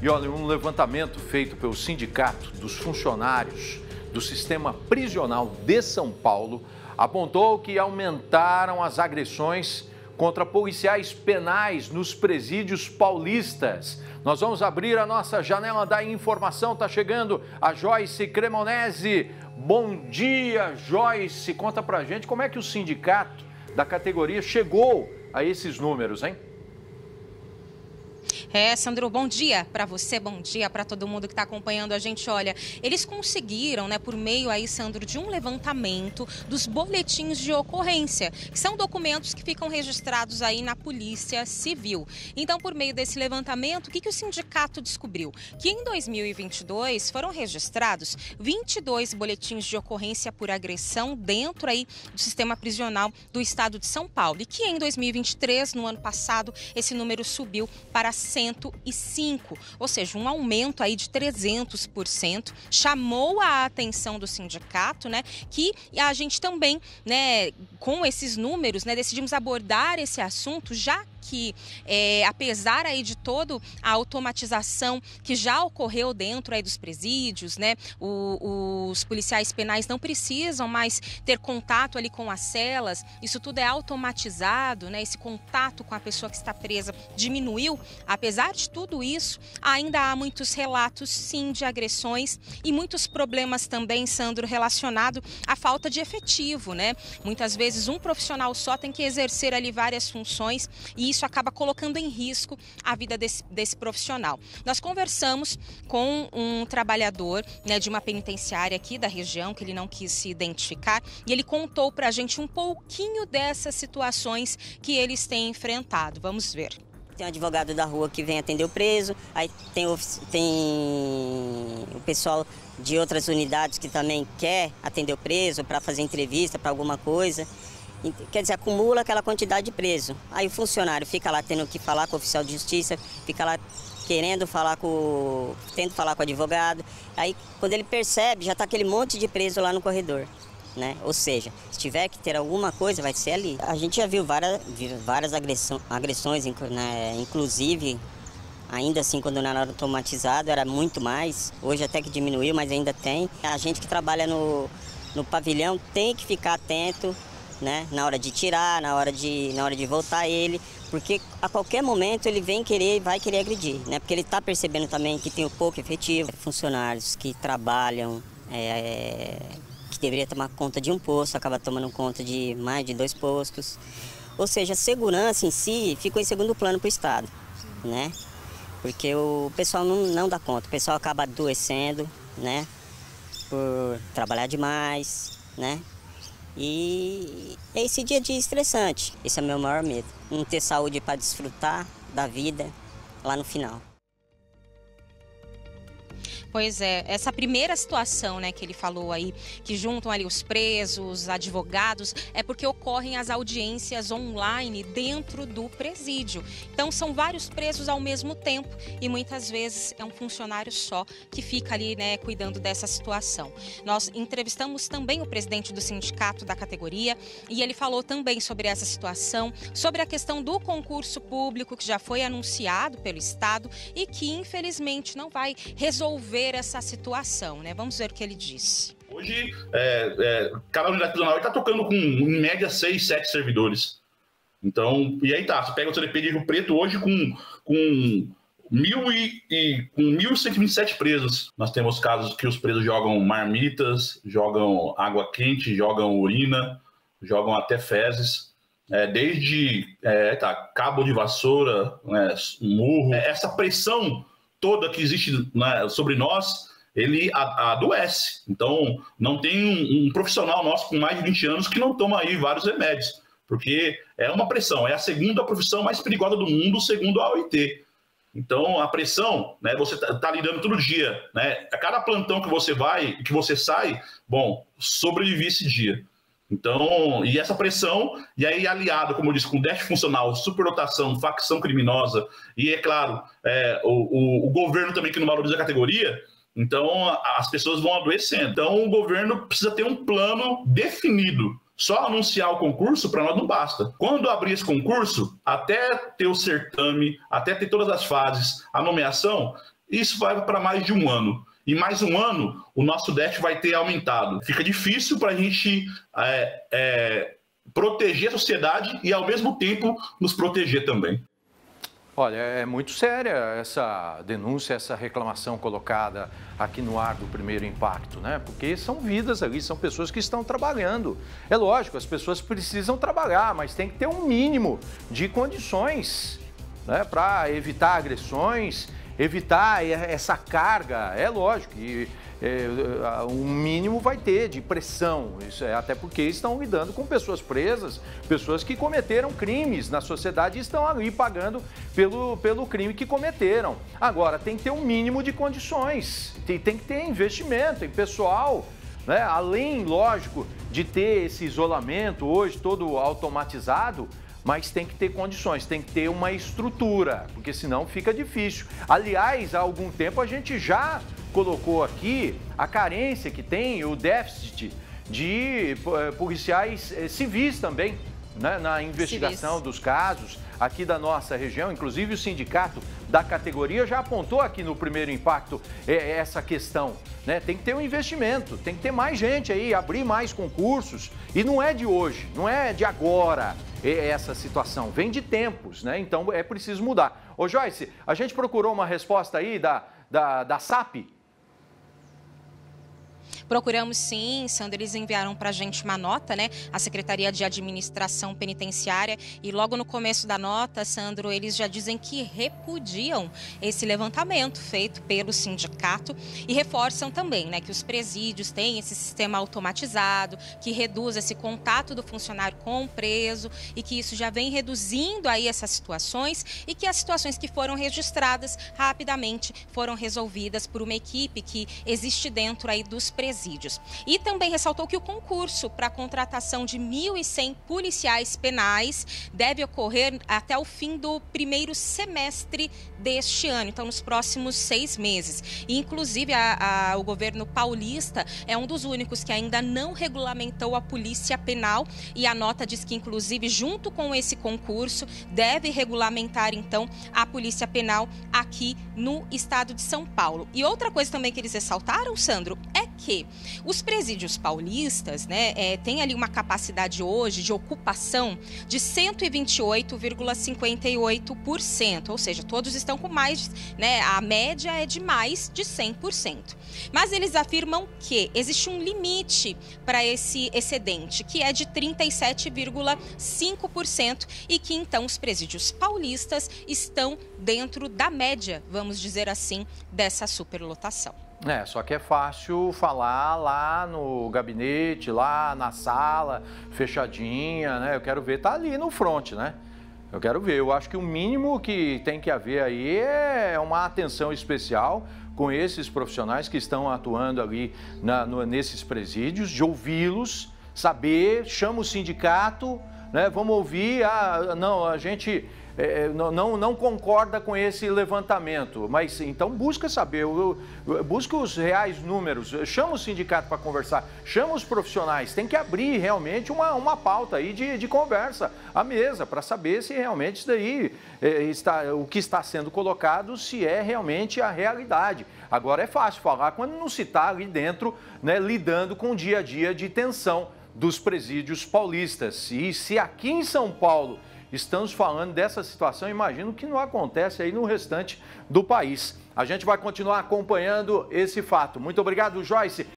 E olha, um levantamento feito pelo Sindicato dos Funcionários do Sistema Prisional de São Paulo apontou que aumentaram as agressões contra policiais penais nos presídios paulistas. Nós vamos abrir a nossa janela da informação. Está chegando a Joyce Cremonese. Bom dia, Joyce. Conta pra gente como é que o sindicato da categoria chegou a esses números, hein? Sandro, bom dia para você, bom dia para todo mundo que está acompanhando a gente. Olha, eles conseguiram, por meio aí, Sandro, de um levantamento dos boletins de ocorrência, que são documentos que ficam registrados aí na Polícia Civil. Então, por meio desse levantamento, o que o sindicato descobriu? Que em 2022 foram registrados 22 boletins de ocorrência por agressão dentro aí do sistema prisional do estado de São Paulo. E que em 2023, no ano passado, esse número subiu para 105, ou seja, um aumento aí de 300%, chamou a atenção do sindicato, que a gente também, com esses números, decidimos abordar esse assunto, já que, apesar aí de toda a automatização que já ocorreu dentro aí dos presídios, os policiais penais não precisam mais ter contato ali com as celas, isso tudo é automatizado, esse contato com a pessoa que está presa diminuiu. Apesar de tudo isso, ainda há muitos relatos, sim, de agressões e muitos problemas também, Sandro, relacionado à falta de efetivo, Muitas vezes um profissional só tem que exercer ali várias funções e isso acaba colocando em risco a vida desse profissional. Nós conversamos com um trabalhador de uma penitenciária aqui da região, que ele não quis se identificar, e ele contou pra gente um pouquinho dessas situações que eles têm enfrentado. Vamos ver. Tem um advogado da rua que vem atender o preso, aí tem o pessoal de outras unidades que também quer atender o preso para fazer entrevista, para alguma coisa. Quer dizer, acumula aquela quantidade de preso. Aí o funcionário fica lá tendo que falar com o oficial de justiça, fica lá tendo falar com o advogado. Aí quando ele percebe, já está aquele monte de preso lá no corredor. Ou seja, se tiver que ter alguma coisa, vai ser ali. A gente já viu várias agressões, inclusive, ainda assim, quando não era automatizado, era muito mais. Hoje até que diminuiu, mas ainda tem. A gente que trabalha no pavilhão tem que ficar atento, na hora de tirar, na hora de voltar ele, porque a qualquer momento ele vai querer agredir, porque ele está percebendo também que tem o pouco efetivo. Funcionários que trabalham, que deveria tomar conta de um posto, acaba tomando conta de mais de 2 postos. Ou seja, a segurança em si ficou em segundo plano para o Estado, porque o pessoal não dá conta, o pessoal acaba adoecendo, por trabalhar demais, E é esse dia a dia estressante. Esse é o meu maior medo. Não ter saúde para desfrutar da vida lá no final. Pois é, essa primeira situação, que ele falou aí, que juntam ali os presos, advogados, é porque ocorrem as audiências online dentro do presídio. Então são vários presos ao mesmo tempo e muitas vezes é um funcionário só que fica ali, cuidando dessa situação. Nós entrevistamos também o presidente do sindicato da categoria e ele falou também sobre essa situação, sobre a questão do concurso público que já foi anunciado pelo Estado e que infelizmente não vai resolver essa situação, Vamos ver o que ele disse. Hoje, cada unidade prisional está tocando com, em média, 6, 7 servidores. Então, e aí tá, você pega o CDP de Rio Preto hoje com 1.127 presos. Nós temos casos que os presos jogam marmitas, jogam água quente, jogam urina, jogam até fezes. Desde cabo de vassoura, murro. Essa pressão toda que existe sobre nós, ele adoece. Então, não tem um profissional nosso com mais de 20 anos que não toma aí vários remédios, porque é uma pressão, é a segunda profissão mais perigosa do mundo, segundo a OIT. Então, a pressão, você tá lidando todo dia, A cada plantão que você vai, que você sai, sobrevive esse dia. Então, e essa pressão, e aí aliado, como eu disse, com déficit funcional, superlotação, facção criminosa, e é claro, o governo também que não valoriza a categoria, então as pessoas vão adoecendo. Então o governo precisa ter um plano definido. Só anunciar o concurso para nós não basta. Quando abrir esse concurso, até ter o certame, até ter todas as fases, a nomeação, Isso vai para mais de um ano. E mais um ano, o nosso déficit vai ter aumentado. Fica difícil para a gente proteger a sociedade e, ao mesmo tempo, nos proteger também. Olha, é muito séria essa denúncia, essa reclamação colocada aqui no ar do Primeiro Impacto, né? Porque são vidas ali, são pessoas que estão trabalhando. É lógico, as pessoas precisam trabalhar, mas tem que ter um mínimo de condições, né, para evitar agressões, evitar essa carga. É lógico que um mínimo vai ter de pressão, isso é, até porque estão lidando com pessoas presas, pessoas que cometeram crimes na sociedade e estão ali pagando pelo crime que cometeram. Agora, tem que ter um mínimo de condições, tem que ter investimento em pessoal, né? Além, lógico, de ter esse isolamento hoje todo automatizado, mas tem que ter condições, tem que ter uma estrutura, porque senão fica difícil. Aliás, há algum tempo a gente já colocou aqui a carência que tem, o déficit de policiais civis também, né, na investigação dos casos aqui da nossa região. Inclusive o sindicato da categoria já apontou aqui no Primeiro Impacto essa questão, né? Tem que ter um investimento, tem que ter mais gente aí, abrir mais concursos, e não é de hoje, não é de agora essa situação, vem de tempos, né? Então é preciso mudar. Ô Joyce, a gente procurou uma resposta aí da SAP. Procuramos sim, Sandro, eles enviaram para a gente uma nota, né? A Secretaria de Administração Penitenciária, e logo no começo da nota, Sandro, eles já dizem que repudiam esse levantamento feito pelo sindicato e reforçam também, né, que os presídios têm esse sistema automatizado, que reduz esse contato do funcionário com o preso e que isso já vem reduzindo aí essas situações e que as situações que foram registradas rapidamente foram resolvidas por uma equipe que existe dentro aí dos presídios. E também ressaltou que o concurso para a contratação de 1.100 policiais penais deve ocorrer até o fim do primeiro semestre deste ano, então nos próximos 6 meses. E, inclusive, o governo paulista é um dos únicos que ainda não regulamentou a polícia penal, e a nota diz que, inclusive, junto com esse concurso, deve regulamentar, então, a polícia penal aqui no estado de São Paulo. E outra coisa também que eles ressaltaram, Sandro, é que os presídios paulistas, né, têm ali uma capacidade hoje de ocupação de 128,58%, ou seja, todos estão com mais, né, a média é de mais de 100%. Mas eles afirmam que existe um limite para esse excedente, que é de 37,5%, e que então os presídios paulistas estão dentro da média, vamos dizer assim, dessa superlotação. Só que é fácil falar lá no gabinete, lá na sala, fechadinha, né? Eu quero ver, tá ali no front, né? Eu quero ver, eu acho que o mínimo que tem que haver aí é uma atenção especial com esses profissionais que estão atuando ali nesses presídios, de ouvi-los, saber, chama o sindicato, né? Vamos ouvir, não, a gente... não concorda com esse levantamento, mas então busca saber, busca os reais números, chama o sindicato para conversar, chama os profissionais, tem que abrir realmente uma pauta aí de conversa à mesa para saber se realmente isso daí o que está sendo colocado, se é realmente a realidade. Agora é fácil falar quando não se está ali dentro, né, lidando com o dia a dia de tensão dos presídios paulistas. E se aqui em São Paulo estamos falando dessa situação, imagino que não acontece aí no restante do país. A gente vai continuar acompanhando esse fato. Muito obrigado, Joyce.